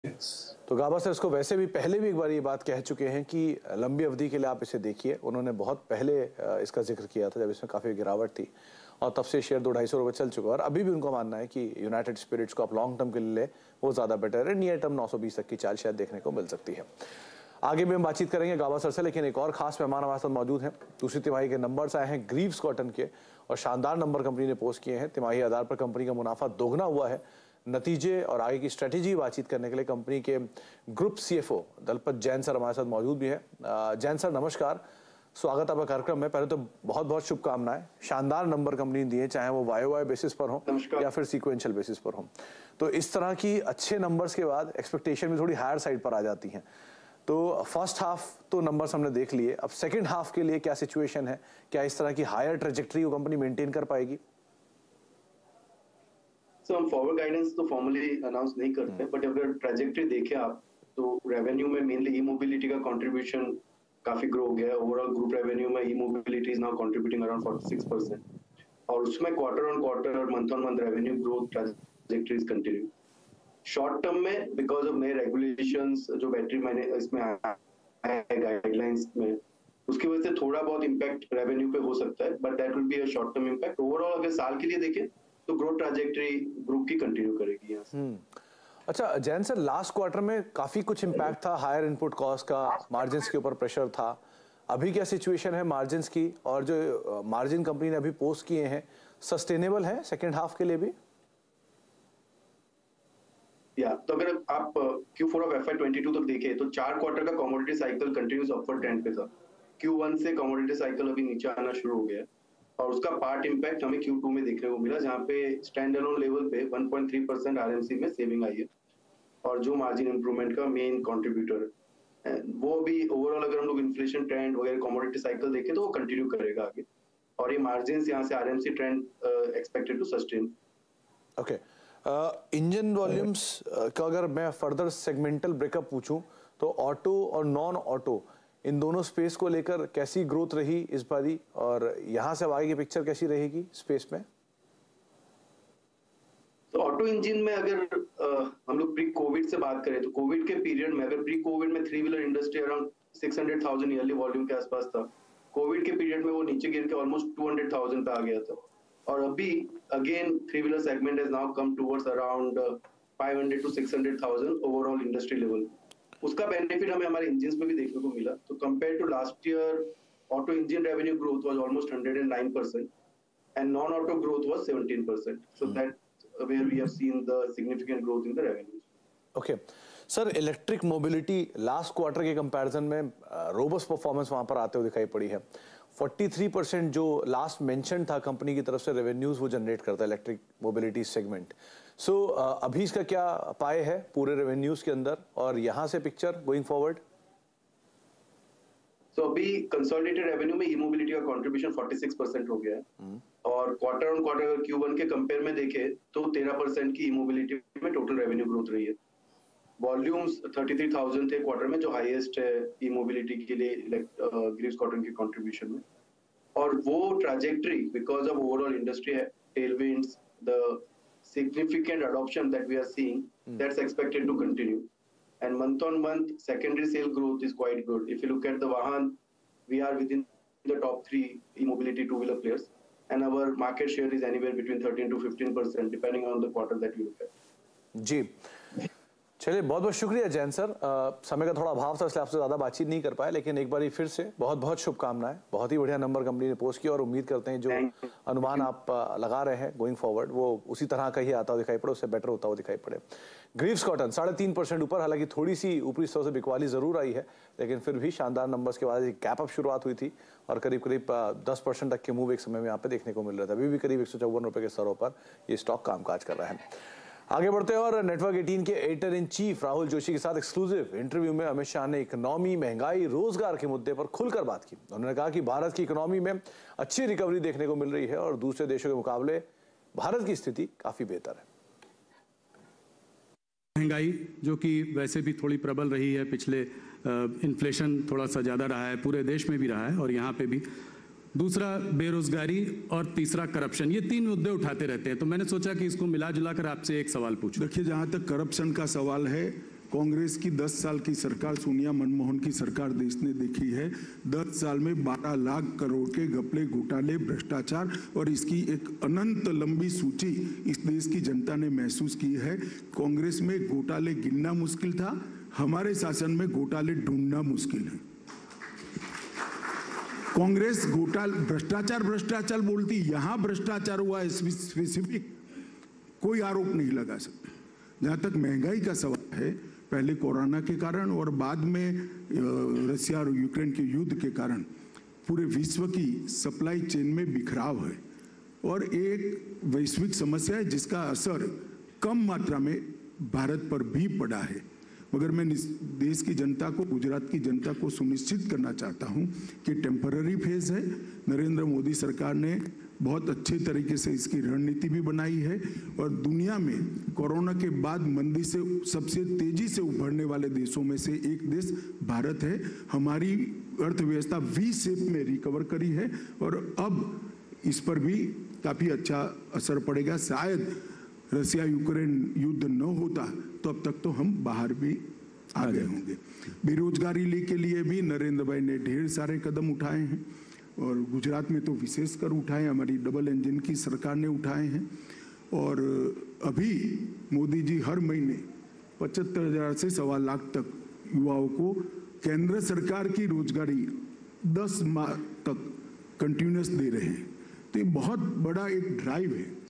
तो गाभास्कर इसको वैसे भी पहले भी एक बार ये बात कह चुके हैं कि लंबी अवधि के लिए आप इसे देखिए। उन्होंने बहुत पहले इसका जिक्र किया था जब इसमें काफ़ी गिरावट थी और तब से शेयर 200-250 रुपये चल चुका है। और अभी भी उनका मानना है कि यूनाइटेड स्पिरिट्स को आप लॉन्ग टर्म के लिए ले वो ज़्यादा बेटर है। नियर टर्म 920 तक की चाल शायद देखने को मिल सकती है। आगे भी हम बातचीत करेंगे गाभास्कर से, लेकिन एक और खास मेहमान हमारे साथ मौजूद हैं। दूसरी तिमाही के नंबर्स आए हैं ग्रीव्स कॉटन के और शानदार नंबर कंपनी ने पोस्ट किए हैं। तिमाही आधार पर कंपनी का मुनाफा दोगुना हुआ है। नतीजे और आगे की स्ट्रेटेजी बातचीत करने के लिए कंपनी के group CFO Dalpat Jain sir हमारे साथ मौजूद भी हैं। जैन सर नमस्कार, स्वागत आपका कार्यक्रम में। पहले तो बहुत बहुत शुभकामनाएं। शानदार नंबर कंपनी दिए, चाहे वो YOY बेसिस पर हो या फिर सीक्वेंशियल बेसिस पर हो। तो इस तरह की अच्छे नंबर्स के बाद एक्सपेक्टेशन भी थोड़ी हायर साइड पर आ जाती हैं। तो फर्स्ट हाफ तो नंबर्स हमने देख लिए, अब सेकेंड हाफ के लिए क्या सिचुएशन है? क्या इस तरह की हायर ट्रेजेक्ट्री वो कंपनी मेंटेन कर पाएगी? हम फॉरवर्ड गाइडेंस तो फॉर्मली अनाउंस नहीं करते, बट अगर ट्रेजेक्टरी देखें आप तो रेवेन्यू में मेनली ई मोबिलिटी का कंट्रीब्यूशन काफी ग्रो हो गया है। ओवरऑल ग्रुप रेवेन्यू में E mobility is now contributing around 46% और उसमें क्वार्टर ऑन क्वार्टर और month on month revenue growth trajectory is continue. Short term में बिकॉज ऑफ नए रेगुलेशंस जो बैटरी मैंने इसमें गाइडलाइंस में, उसकी वजह से थोड़ा बहुत इंपैक्ट रेवेन्यू पे हो सकता है, but that will be a short term impact. Overall अगर साल के लिए देखें तो ग्रोथ ट्रैजेक्टरी ग्रुप की कंटिन्यू करेगी यहाँ से। अच्छा जैन सर, लास्ट क्वार्टर में काफी कुछ इंपैक्ट था, हायर इनपुट कॉस्ट का, मार्जिन्स के ऊपर प्रेशर था। अभी क्या सिचुएशन है मार्जिन्स की, और जो मार्जिन कंपनी ने अभी पोस्ट किए हैं सस्टेनेबल है सेकंड हाफ के लिए भी? तो अगर आप Q4 ऑफ FY22 तक देखें तो 4 क्वार्टर का commodity cycle continuous upward trend पे था। Q1 से कमोडिटी साइकिल अभी नीचे आना शुरू हो गया और उसका पार्ट इंपैक्ट हमें Q2 में देखने को मिला, जहां पे स्टैंड अलोन लेवल पे 1.3% RMC में सेविंग आई है और जो मार्जिन इंप्रूवमेंट का मेन कंट्रीब्यूटर है। वो भी ओवरऑल अगर हम लोग इन्फ्लेशन ट्रेंड वगैरह कमोडिटी साइकिल देखें तो वो कंटिन्यू करेगा आगे और ये मार्जिन यहाँ से RMC trend expected to sustain. Okay, engine volumes का अगर मैं फर्दर सेगमेंटल ब्रेकअप पूछूं तो ऑटो और नॉन ऑटो इन दोनों स्पेस को लेकर कैसी ग्रोथ रही इस बारी, और यहां से आगे की पिक्चर कैसी रहेगी स्पेस में? तो ऑटो इंजन में अगर हम लोग प्री कोविड से बात करें तो कोविड के पीरियड में, अगर प्री कोविड में 3 wheeler industry around 600,000 yearly volume के आसपास था। कोविड के पीरियड में वो नीचे गिर के ऑलमोस्ट 200,000 पे आ गया था और अभी again 3 wheeler segment has now come towards around 500 to 600,000 overall industry level. उसका बेनिफिट हमें हमारे इंजन्स में भी देखने को मिला। तो compare to last year auto engine revenue growth was almost 109% and non auto growth was 17%, so that where we have seen the significant growth in the revenues. Okay, sir electric mobility last quarter के comparison में robust performance वहां पर आते हुए दिखाई पड़ी है। 43% जो लास्ट मेंशन था कंपनी की तरफ से रेवेन्यूज वो जनरेट करता है इलेक्ट्रिक मोबिलिटी सेगमेंट। सो अभी इसका क्या पाए है पूरे रेवेन्यूज के अंदर और यहाँ से पिक्चर गोइंग फॉरवर्ड? तो अभी कंसोलिडेटेड रेवेन्यू में ई मोबिलिटी का कंट्रीब्यूशन 46% हो गया है और क्वार्टर ऑन क्वार्टर अगर Q1 के कंपेयर में देखें तो 13% की ई मोबिलिटी में टोटल रेवेन्यू ग्रोथ रही है। वॉल्यूम्स 33,000 थे क्वार्टर में, जो हाईएस्ट है ई मोबिलिटी के लिए ग्रीव्स कॉटन के कंट्रीब्यूशन में। और वो trajectory because of overall industry tailwinds, the significant adoption that we are seeing, that's expected to continue. And month on month secondary sale growth is quite good. If you look at the Vahan, we are within the top 3 e-mobility two-wheeler players and our market share is anywhere between 13 to 15% depending on the quarter that you look at. जी चलिए, बहुत बहुत शुक्रिया Jain sir. समय का थोड़ा अभाव था इसलिए आपसे ज़्यादा बातचीत नहीं कर पाए, लेकिन एक बार फिर से बहुत बहुत शुभकामनाएं। बहुत ही बढ़िया नंबर कंपनी ने पोस्ट किया और उम्मीद करते हैं जो अनुमान आप लगा रहे हैं गोइंग फॉरवर्ड वो उसी तरह का ही आता हुआ दिखाई पड़े, उससे बेटर होता हुआ दिखाई पड़े। ग्रीव्स कॉटन 3.5% ऊपर, हालांकि थोड़ी सी ऊपरी स्तर से बिकवाली जरूर आई है, लेकिन फिर भी शानदार नंबर्स के बाद एक गैप अप शुरुआत हुई थी और करीब करीब 10% तक के मूव एक समय में यहाँ पे देखने को मिल रहा था। अभी भी करीब 154 रुपये के स्तरों पर ये स्टॉक कामकाज कर रहा है। आगे बढ़ते हैं और नेटवर्क 18 के editor in chief Rahul Joshi के साथ एक्सक्लूसिव इंटरव्यू में अमित शाह ने इकोनॉमी, महंगाई, रोजगार के मुद्दे पर खुलकर बात की। उन्होंने कहा कि भारत की इकोनॉमी में अच्छी रिकवरी देखने को मिल रही है और दूसरे देशों के मुकाबले भारत की स्थिति काफी बेहतर है। महंगाई जो कि वैसे भी थोड़ी प्रबल रही है, पिछले इन्फ्लेशन थोड़ा सा ज़्यादा रहा है, पूरे देश में भी रहा है और यहाँ पे भी। दूसरा बेरोजगारी और तीसरा करप्शन, ये 3 मुद्दे उठाते रहते हैं। तो मैंने सोचा कि इसको मिला जुला कर आपसे एक सवाल पूछूं। देखिए, जहाँ तक करप्शन का सवाल है कांग्रेस की 10 साल की सरकार, सोनिया मनमोहन की सरकार देश ने देखी है। 10 साल में 12 लाख करोड़ के घपले, घोटाले, भ्रष्टाचार और इसकी एक अनंत लंबी सूची इस देश की जनता ने महसूस की है। कांग्रेस में घोटाले गिनना मुश्किल था, हमारे शासन में घोटाले ढूंढना मुश्किल है। कांग्रेस घोटाला, भ्रष्टाचार बोलती, यहां भ्रष्टाचार हुआ है स्पेसिफिक कोई आरोप नहीं लगा सकते। जहां तक महंगाई का सवाल है, पहले कोरोना के कारण और बाद में रशिया और यूक्रेन के युद्ध के कारण पूरे विश्व की सप्लाई चेन में बिखराव है और एक वैश्विक समस्या है जिसका असर कम मात्रा में भारत पर भी पड़ा है। मगर मैं देश की जनता को, गुजरात की जनता को सुनिश्चित करना चाहता हूं कि टेम्पररी फेज है। नरेंद्र मोदी सरकार ने बहुत अच्छे तरीके से इसकी रणनीति भी बनाई है और दुनिया में कोरोना के बाद मंदी से सबसे तेजी से उभरने वाले देशों में से एक देश भारत है। हमारी अर्थव्यवस्था वी शेप में रिकवर करी है और अब इस पर भी काफी अच्छा असर पड़ेगा। शायद रशिया यूक्रेन युद्ध न होता तो अब तक तो हम बाहर भी आ गए होंगे। बेरोजगारी के लिए भी नरेंद्र भाई ने ढेर सारे कदम उठाए हैं और गुजरात में तो विशेषकर उठाए, हमारी डबल इंजन की सरकार ने उठाए हैं। और अभी मोदी जी हर महीने 75,000 से 1.25 लाख तक युवाओं को केंद्र सरकार की रोजगारी 10 माह तक कंटिन्यूस दे रहे हैं। तो ये बहुत बड़ा एक ड्राइव है।